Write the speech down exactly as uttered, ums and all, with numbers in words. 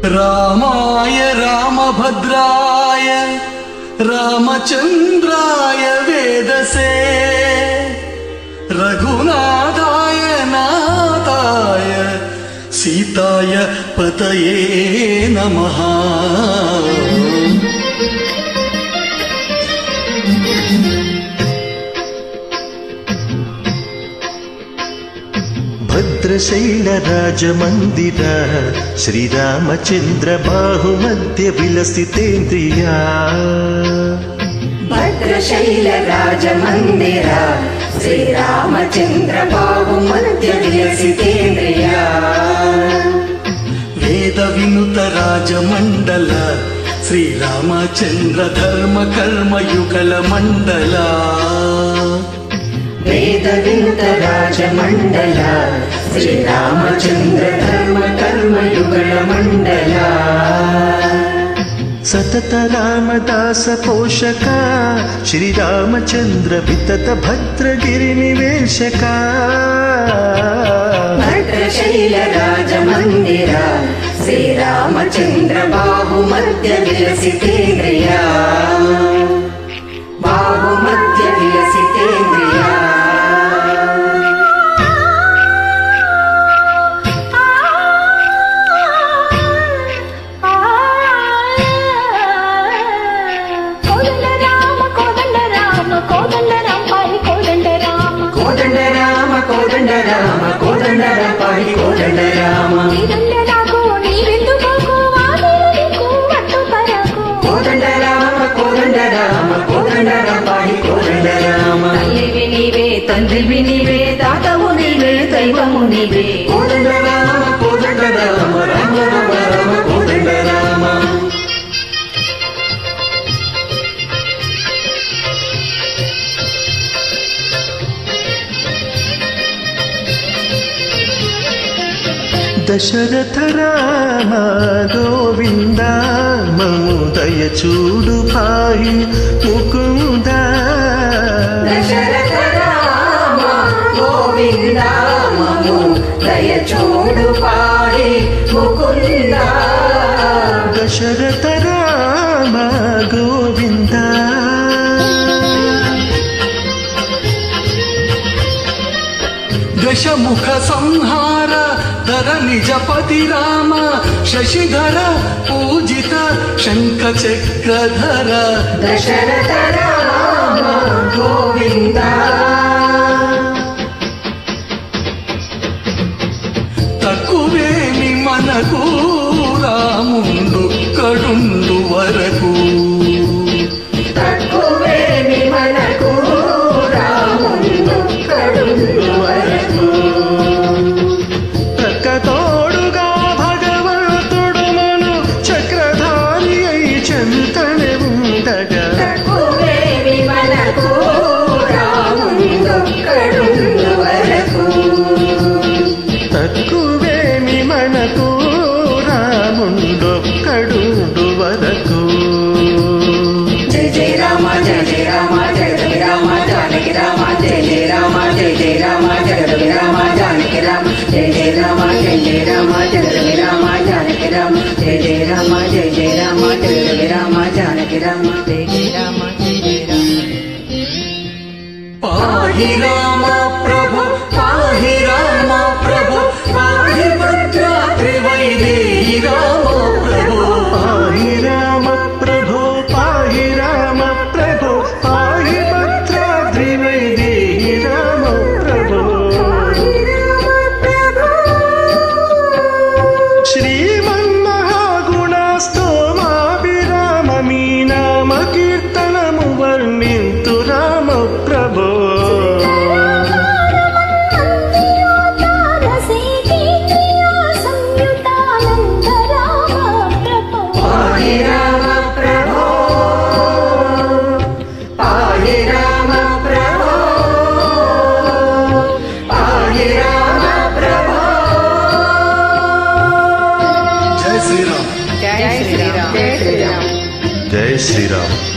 रामाय रामभद्राय रामचंद्राय वेदसे रघुनाथाय नाथाय सीताय पतये नमः। भद्रशैल राजमंदिर श्रीरामचंद्र बाहुमध्य विलसितेन्द्रिया। भद्रशैल राजमंदिर श्रीरामचंद्र बाहुमध्य विलसितेन्द्रिया। वेद विनुत राजमंडल श्रीरामचंद्र धर्म कर्म युगल मंडला। वेद विनुत राजमंडल श्रीरामचंद्र धर्म कर्म युगल मंडला। सतत रामदास पोषका श्रीरामचंद्र वितत भद्रगिरि निवेशका। भद्रशैल राजमंदिर श्रीरामचंद्र बाहुमध्य विलसितेन्द्रिया। बाहुमध्य विलसितेन्द्रिया। కోదండ రామ కోదండ రామ కోదండ రాపాడి కోదండ రామ। కోదండ రామ కోదండ రామ కోదండ రాపాడి కోదండ రామ। తల్లివి నీవే తండ్రివి నీవే తాతవు నీవే దైవము నీవే। కోదండ రామ కోదండ రామ రామ రామ రామ కోదండ రామ। दशरथ राम गोविंद ममु दय चूडु पाहि मुकुंद। दशरथ राम गोविंद ममु दय चूडु पाहि मुकुंद। दशरथ राम गोविंद। दशमुख संहार धर निजपति राम शशिधर पूजित शंख चक्रधर। दशरथ राम गोविंद। तकुवेमि मनकु रामुंडु कड़ुंडु वरकु। तकुवेमि मनकु रामुंडु कड़ुंडु वरकु। तोड़ुगा भगवंतुडु मनु चक्रधारी चंतने उंडगा। तकुवेमि मनकु रामुंडु कड़ुंडु वरकु। तकुवेमि मनकु रामुंडु कड़ुंडु वरकु। जय जय राम जय जय राम जय जय राम जानकी राम जय जय राम जय जय राम जय जय राम जानकी राम जय जय राम जय जय राम जय जय राम जानकी राम जय जय राम जय जय राम जय जय राम जानकी राम जय जय राम जय जय राम। पाहि राम प्रभु पाहि राम प्रभु पाहि भद्राद्रि वैदेही राम प्रभु। पाहि राम प्रभु पाहि राम प्रभु पाहि भद्राद्रि वैदेही राम प्रभु। श्रीमन्महागुणस्तोमाभिराम मी नाम कीर्तनमु वर्णिन्तु राम प्रभो। जय श्री राम। जय श्री राम।